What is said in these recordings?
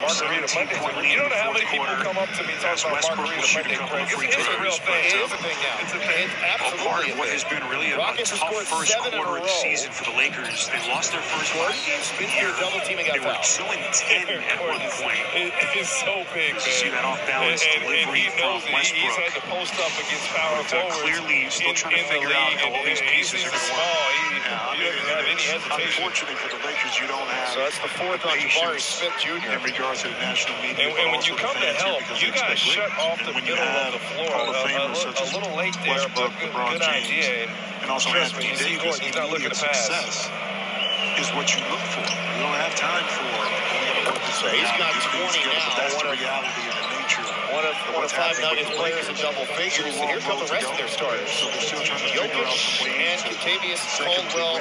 Margarita Monday. You don't know how many people come up to me talking about Margarita Monday, Craig. It's a real thing. It is a thing now. It's a thing. Absolutely. Part of what has been really a tough first quarter of the season for the Lakers. They lost their first 5 games of the year. They were 2-10 at one point. It's so big, man. You see that off-balance delivery from Westbrook. He's had to post up against power forwards. Clearly still trying to figure out how all these pieces are going to work. He doesn't have any hesitation. Unfortunately for the Lakers, you don't have. So that's the fourth on Jabari Smith Jr. in regards to the national media. And when you come to help, you got to shut off the middle of the floor. A little late there, but good idea. And also trust me, you see Gordon, he's not looking to pass. Is what you look for. You don't have time for. So he's got 20 now. That's the reality and the nature. One of 5 Nuggets players in double figures. And here come the rest of their starters. So they're still trying to figure out some ways and Kentavious Caldwell.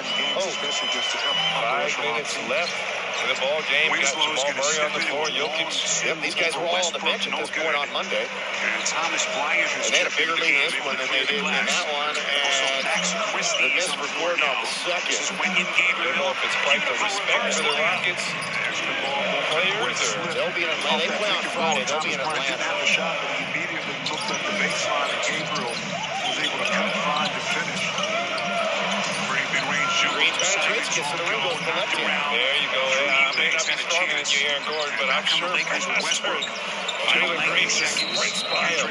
5 minutes left in the ball game. Got Jamal Murray on the floor. Jokic. Yep, these guys were all on the bench at this point on Monday. And Thomas Bryant, and they had a bigger lead in this one than they did in that one. And the miss for Gordon on the second. I don't know if it's quite the respect for the Rockets players or they'll be in Atlanta. They play on Friday. They'll be in Atlanta. Didn't have a shot, but he immediately looked at the baseline, and Gabriel was able to cut find to finish. Pretty mid-range jump. Gets to the rim, goes to the left hand. There you go. I may not be stronger than you, Aaron Gordon, but I'm sure Westbrook. Jalen Green sprints by him.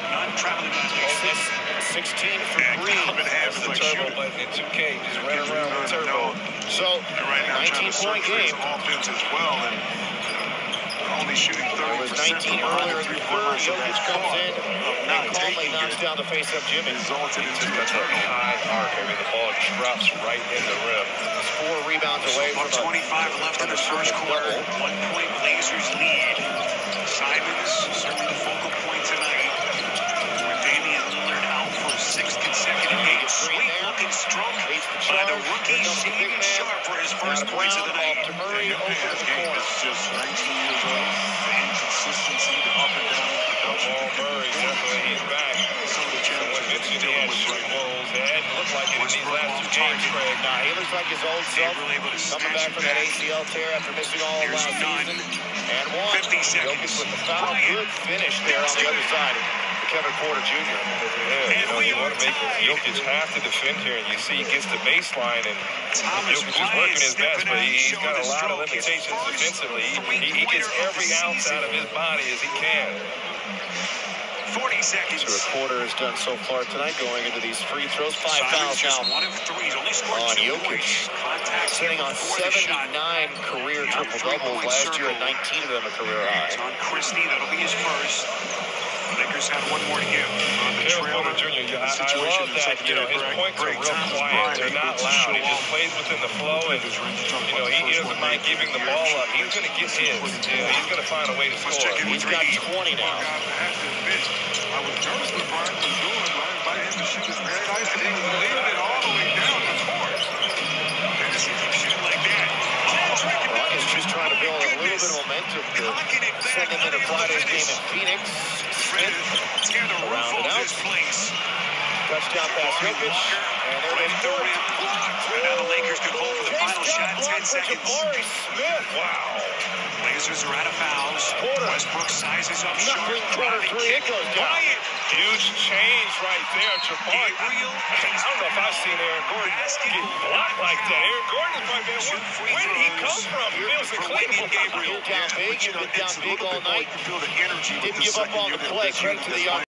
16 for Green. That's the turbo button in 2K. Just run around with turbo. So, 19-point game. Offense as well, and only shooting 30%. It was 19 earlier in the third. Jokic comes in and calmly knocks down the face-up Jimmy. Resulted into a high arc. I mean, the ball drops right in the rim. 4 rebounds away from 25 left in the first quarter. 1-point Blazers lead. Simons certainly the focal point tonight. With Damian Lillard out for 6th consecutive game. Sweet looking stroke by the rookie Shaedon Sharpe for his first points of the night. To Murray over the corner. Just 19 years old. The inconsistency, the up and down production. Murray, definitely, he's back. Some of the challenges he had shooting holes. It hadn't looked like it in these last 2 games, Craig. Nah, he looks like his old self. Coming back from that ACL tear after missing all of last season. And one. 50 seconds. Jokic with the foul. Good finish there on the other side. Kevin Porter Jr. Yeah, you want to make Jokic have to defend here, and you see he gets the baseline, and Jokic is working his best, but he's got a lot of limitations defensively. He gets every ounce out of his body as he can. 40 seconds. So Porter has done so far tonight going into these free throws. 5 fouls now. 1 of 3. He's only scored on 2 Jokic. Sitting on 79 career triple-doubles last year, and 19 of them a career high. On Christie, that'll be his first. Lakers have 1 more to give on the trail. Porter Jr., I love that. You know, his points are real quiet. They're not loud. He just plays within the flow, and, you know, he doesn't mind giving the ball up. He's going to get his. He's going to find a way to score. He's got 20 now. I was nervous what Brian was doing. I invited him to shoot his paradise, and he was leaving it all the way down the court. Dennis, he keeps shooting like that. Rockets just trying to build a little bit of momentum to send them into Friday's game in Phoenix. Smith rounded out. Touchdown pass Jokic. And they're in third. And now the Lakers can hold for the final shot in 10 seconds. Jabari Smith. Wow. Blazers are out of fouls. Westbrook sizes up Sharpe. Corner 3. It goes down. Huge change right there, Jabari. I don't know if I've seen Aaron Gordon get blocked like that. Aaron Gordon is probably been, where did he come from? He was in Cleveland. You're down big. You've been down big all night. Didn't give up on the play. Credit to the young